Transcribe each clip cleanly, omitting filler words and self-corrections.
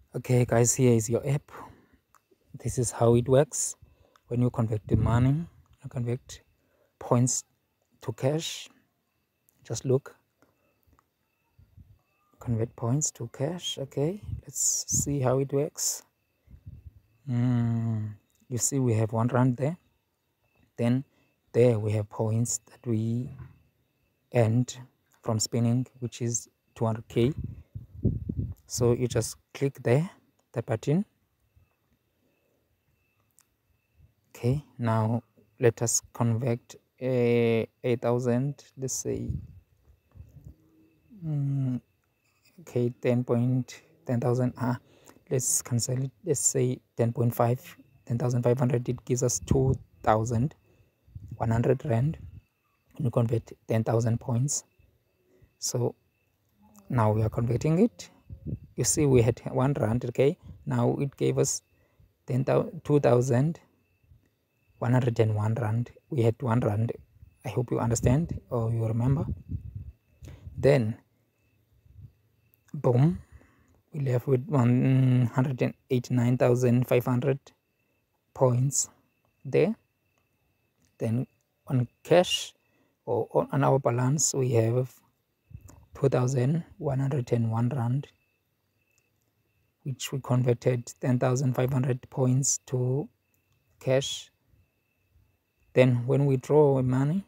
Okay guys, here is your app. This is how it works. When you convert the money, you convert points to cash. Just look, convert points to cash. Okay, let's see how it works. You see we have R1 there. Then there we have points that we earned from spinning, which is 200k. So you just click there, the button. Okay, now let us convert 8,000, let's say okay, 10,000. Let's cancel it. Let's say 10.5, 10,500. It gives us 2,100 rand. And we convert 10,000 points. So now we are converting it. You see we had 1 rand. Okay, now it gave us 2,101 rand. We had 1 rand. I hope you understand or you remember. Then boom, we left with 189,500 points there. Then on cash or on our balance we have 2,101 rand, which we converted 10,500 points to cash. Then when we draw the money,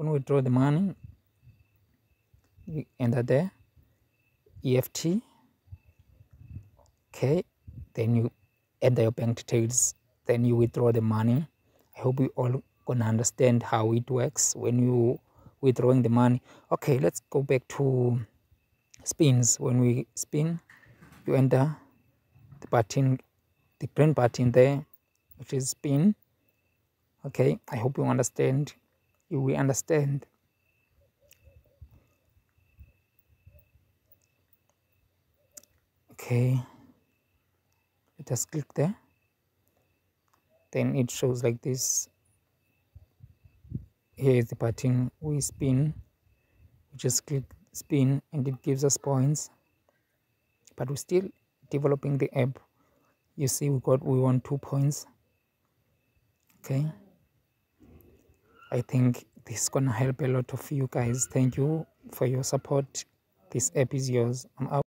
we enter there EFT. Okay, then you enter your bank details, then you withdraw the money. I hope you all gonna understand how it works when you withdrawing the money. Okay, let's go back to spins. When we spin, you enter the button, the green button there, which is spin. Okay, I hope you understand. You will understand. Okay, let us click there. Then it shows like this. Here is the button we spin. We just click spin and it gives us points. But we're still developing the app. You see we want 2 points. Okay, I think this is gonna help a lot of you guys. Thank you for your support. This app is yours. I'm out.